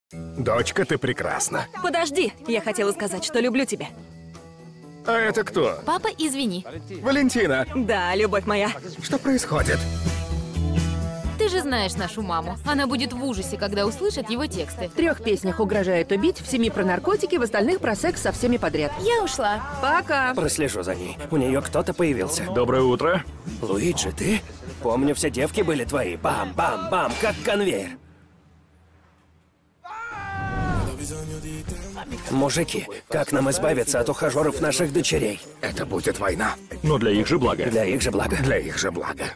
Дочка, ты прекрасна. Подожди, я хотела сказать, что люблю тебя. А это кто? Папа, извини. Валентина. Да, любовь моя. Что происходит? Ты же знаешь нашу маму. Она будет в ужасе, когда услышит его тексты. В 3 песнях угрожает убить, в 7 про наркотики, в остальных про секс со всеми подряд. Я ушла. Пока. Прослежу за ней. У нее кто-то появился. Доброе утро. Луиджи, ты? Помню, все девки были твои. Бам-бам-бам, как конвейер. Мужики, как нам избавиться от ухажеров наших дочерей? Это будет война. Но для их же блага. Для их же блага. Для их же блага.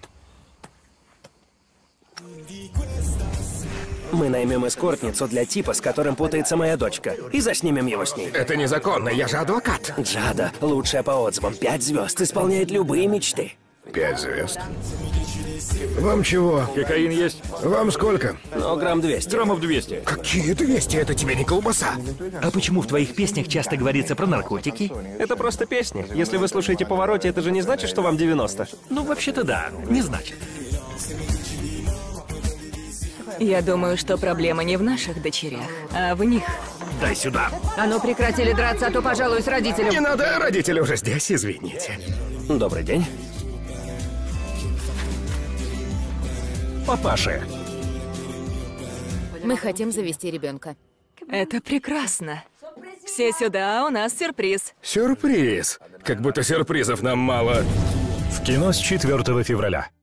Мы наймем эскортницу для типа, с которым путается моя дочка, и заснимем его с ней. Это незаконно, я же адвокат. Джада, лучшая по отзывам, 5 звезд, исполняет любые мечты. 5 звезд. Вам чего? Кокаин есть? Вам сколько? Но грамм 200. Граммов 200. Какие 200? Это тебе не колбаса. А почему в твоих песнях часто говорится про наркотики? Это просто песни. Если вы слушаете «Повороте», это же не значит, что вам 90. Ну, вообще-то да, не значит. Я думаю, что проблема не в наших дочерях, а в них. Дай сюда. А ну прекратили драться, а то пожалуюсь родителям. Не надо, родители уже здесь, извините. Добрый день. Папаши. Мы хотим завести ребенка. Это прекрасно. Все сюда, у нас сюрприз. Сюрприз. Как будто сюрпризов нам мало. В кино с 4 февраля.